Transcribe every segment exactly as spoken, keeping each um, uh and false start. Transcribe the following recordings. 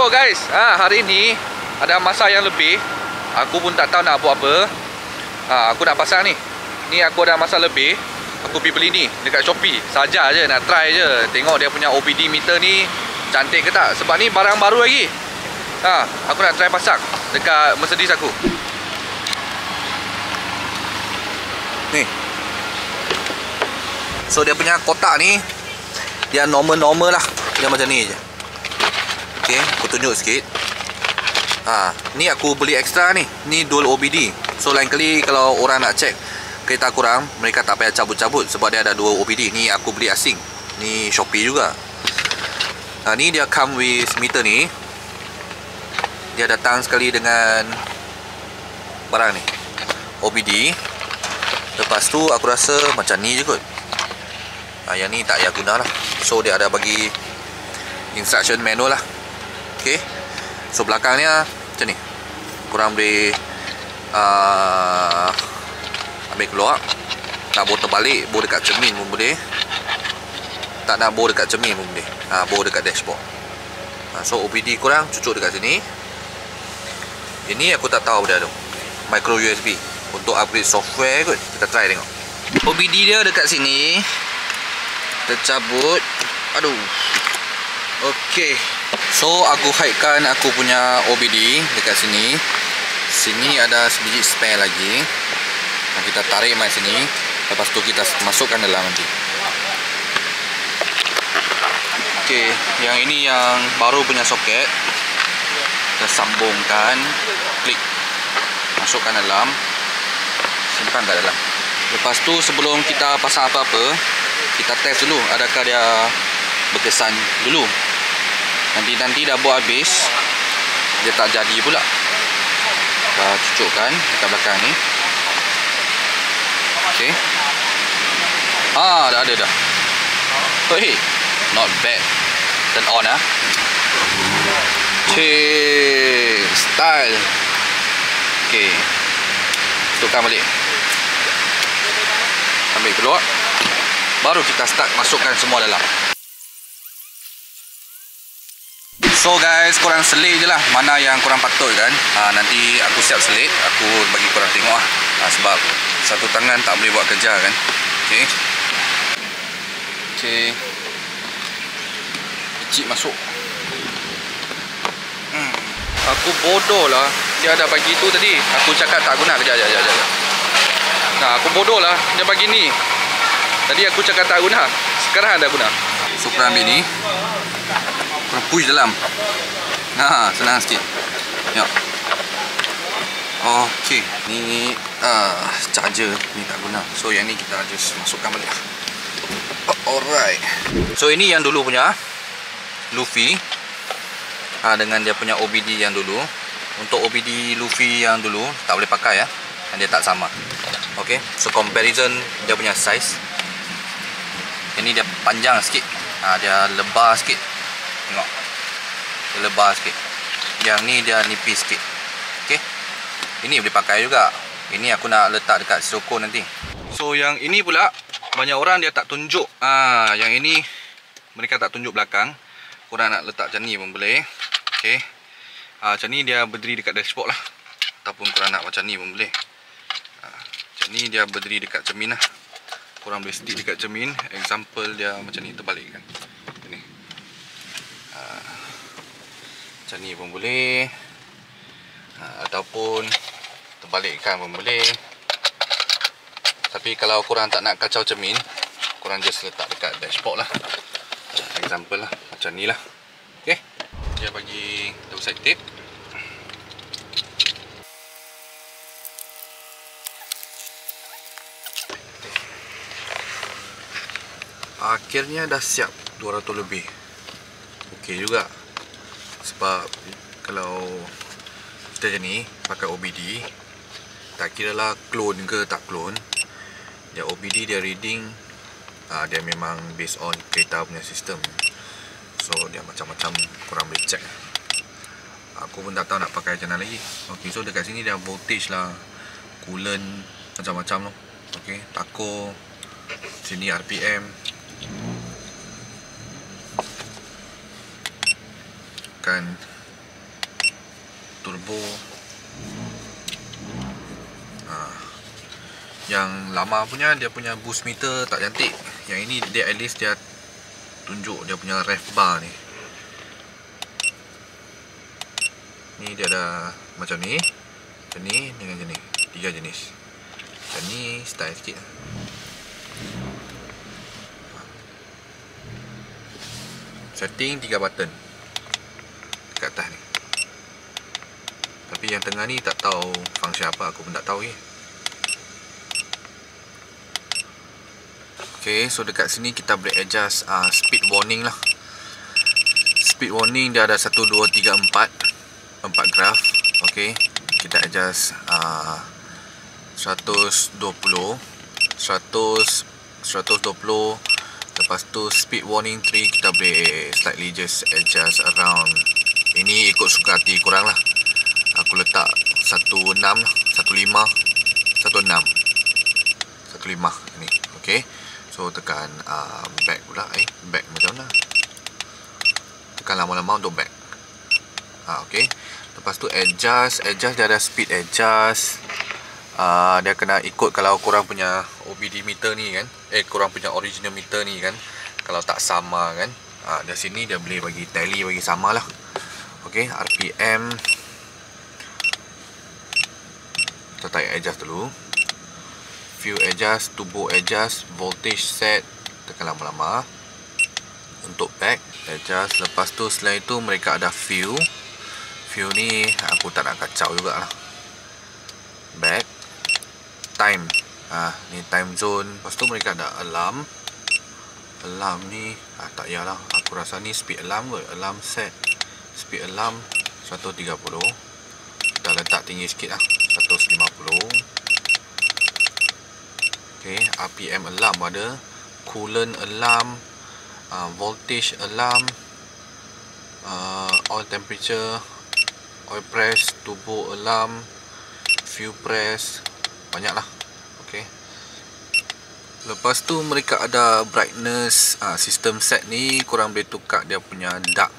So guys, ha, hari ni ada masa yang lebih. Aku pun tak tahu nak buat apa. ha, Aku nak pasang ni. Ni aku ada masa lebih. Aku pergi beli ni dekat Shopee. Saja je nak try je. Tengok dia punya O B D meter ni cantik ke tak. Sebab ni barang baru lagi. ha, Aku nak try pasang dekat Mercedes aku. Ni. So dia punya kotak ni dia normal-normal lah. Dia macam ni je. Okay, aku tunjuk sikit. Ha, ni aku beli ekstra ni. Ni dual O B D. So lain kali kalau orang nak check kereta kurang, mereka tak payah cabut-cabut sebab dia ada dua O B D. Ni aku beli asing. Ni Shopee juga. Ha, ni dia come with meter ni. Dia datang sekali dengan barang ni, O B D. Lepas tu aku rasa macam ni je kot. Ha, yang ni tak payah guna lah. So dia ada bagi instruction manual lah. Okay. So belakangnya macam ni. Korang boleh uh, ambil keluar. Nak bawa terbalik, bawa dekat cermin pun boleh. Tak nak bawa dekat cermin pun boleh. ha, Bawa dekat dashboard. ha, So O B D korang cucuk dekat sini. Ini aku tak tahu benda tu. Micro U S B untuk upgrade software kot. Kita try tengok. O B D dia dekat sini. Kita cabut. Aduh. Okay. So aku hidekan aku punya O B D dekat sini. Sini ada sebiji spare lagi. Kita tarik mai sini. Lepas tu kita masukkan dalam nanti. Okay, yang ini yang baru punya soket. Kita sambungkan, klik, masukkan dalam, simpan kat dalam. Lepas tu sebelum kita pasang apa-apa, kita test dulu adakah dia berkesan dulu. Nanti-nanti dah buat habis, dia tak jadi pula. Kita cucukkan dekat belakang ni. Okay. Ah, dah ada dah. Oh, hey, not bad. Turn on ah. Cik, style. Okay. Tutupkan balik. Ambil keluar. Baru kita start masukkan semua dalam. So guys, korang selit je lah mana yang korang patut kan. ha, Nanti aku siap selit, aku bagi korang tengok lah. ha, Sebab satu tangan tak boleh buat kerja kan. Okay. Okay. Kecil masuk. hmm. Aku bodoh lah. Dia ada bagi tu tadi. Aku cakap tak guna. Kejap, kejap, kejap. Nah, aku bodoh lah. Dia bagi ni. Tadi aku cakap tak guna. Sekarang ada guna. So korang ambil ni, korang push dalam. Ha, senang sikit. Ya. Okey, ni uh, charger ni tak guna. So yang ni kita just masukkan balik. Oh, alright. So ini yang dulu punya Luffy. Ha, dengan dia punya O B D yang dulu. Untuk O B D Luffy yang dulu tak boleh pakai ya. Dia tak sama. Okey, so comparison dia punya size. Ini dia panjang sikit. Ha, dia lebar sikit. Tengok. Dia lebar sikit. Yang ni dia nipis sikit. Okey. Ini boleh pakai juga. Ini aku nak letak dekat sirokon nanti. So yang ini pula banyak orang dia tak tunjuk. Ah, yang ini mereka tak tunjuk belakang. Korang nak letak macam ni pun boleh. Okey. Ah, macam ni dia berdiri dekat dashboard lah. Ataupun korang nak macam ni pun boleh. Ah, macam ni dia berdiri dekat cermin lah. Korang boleh stick dekat cermin. Example dia macam ni terbalik kan. Ni. Ah, macam ni pun boleh. Ah, ataupun terbalikkan pun boleh. Tapi kalau korang tak nak kacau cermin, korang just letak dekat dashboard lah. Example lah, macam ni lah. Okay. Dia bagi double side tape. Akhirnya dah siap dua ratus lebih. Okey juga. Sebab kalau kita macam ni pakai O B D, tak kira lah clone ke tak clone, dia O B D dia reading, uh, dia memang based on kereta punya sistem. So dia macam-macam korang boleh check. Aku pun tak tahu nak pakai macam mana lagi. Ok, so dekat sini dia voltage lah, coolant, macam-macam loh. Ok, tako, sini R P M, kan turbo. Ha. Yang lama punya dia punya boost meter tak cantik. Yang ini dia at least dia tunjuk dia punya rev bar ni. Ni dia ada macam ni, macam ni dengan jenis, tiga jenis. Macam ni style sikit. Setting tiga button dekat atas ni. Tapi yang tengah ni tak tahu fungsi apa, aku pun tak tahu je. Okay, so dekat sini kita boleh adjust uh, speed warning lah. Speed warning dia ada satu, dua, tiga, empat empat graf. Okay, kita adjust uh, seratus dua puluh, seratus, seratus dua puluh. Lepas tu speed warning tiga kita boleh slightly just adjust around. Ini ikut suka hati korang lah. Aku letak seratus enam lah, seratus lima, seratus enam, seratus lima ni. Okay, so tekan uh, back pula. Eh, back macam mana? Tekan lama-lama untuk back. Ha, okay. Lepas tu adjust, adjust dia ada speed adjust. Uh, dia kena ikut kalau korang punya O B D meter ni kan, eh korang punya original meter ni kan, kalau tak sama kan, uh, dari sini dia boleh bagi tally bagi sama lah. Okay, R P M kita tarik adjust dulu. Fuel adjust, turbo adjust, voltage set, tekan lama-lama. Untuk back adjust. Lepas tu selain itu mereka ada fuel. Fuel ni aku tak nak kacau jugalah. Back time, ah ni time zone. Lepas tu mereka ada alarm. Alarm ni ah, tak yalah, aku rasa ni speed alarm kot. Alarm set, speed alarm seratus tiga puluh. Kita letak tinggi sikit lah, seratus lima puluh. Okay, R P M alarm ada, coolant alarm, uh, voltage alarm, uh, oil temperature, oil press, turbo alarm, fuel press, banyak lah. Okay. Lepas tu mereka ada brightness, uh, system set ni korang boleh tukar dia punya dark,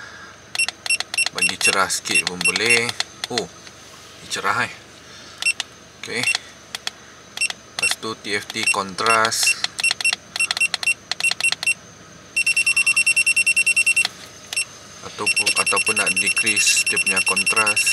bagi cerah sikit pun boleh. Oh, ni cerah eh. Okay. Lepas tu T F T contrast, ataupun ataupun nak decrease dia punya contrast.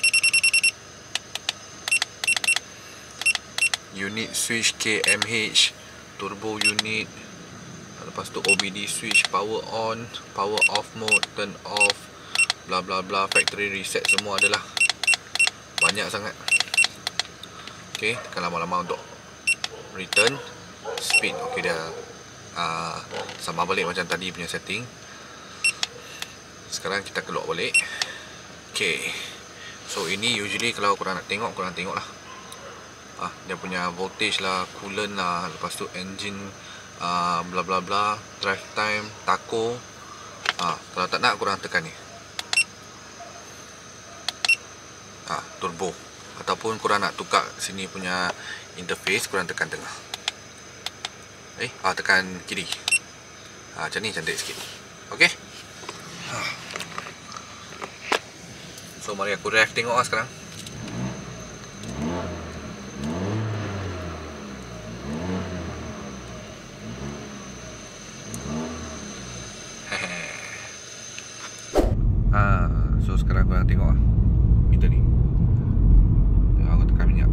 Unit switch K M H, turbo unit. Lepas tu O B D switch, power on, power off mode, turn off, bla bla bla, factory reset semua adalah. Banyak sangat. Okay, tekan lama-lama untuk return. Speed, okay dia uh, sama balik macam tadi punya setting. Sekarang kita keluar balik. Okay, so ini usually kalau korang nak tengok, korang tengok lah. Ah, dia punya voltage lah, coolant lah, lepas tu engine uh, bla bla bla, drive time, taco. Ah, kalau tak nak korang tekan ni. Ah, turbo. Ataupun korang nak tukar sini punya interface, korang tekan tengah. Eh, ah tekan kiri. Ah, macam ni cantik sikit. Okey. Ah. So mari aku rev tengok lah sekarang. Ah, so sekarang korang tengok lah meter ni. Tengok aku tekan minyak.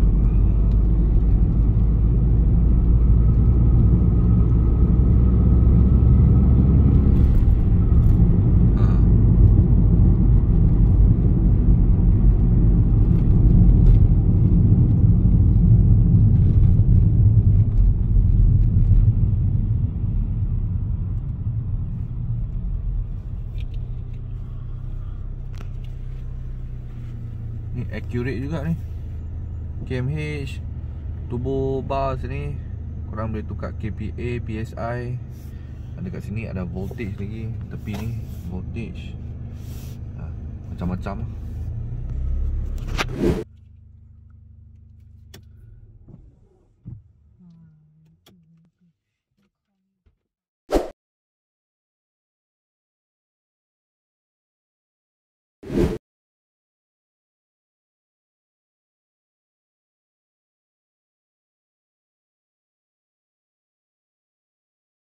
Ni accurate juga ni. K M H, turbo bar sini korang boleh tukar K P A, P S I. Ada kat sini ada voltage lagi, tepi ni voltage. Ha, macam-macam.